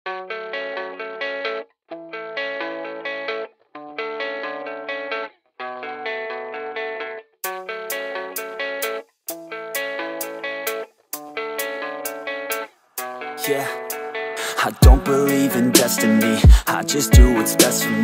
Yeah, I don't believe in destiny, I just do what's best for me.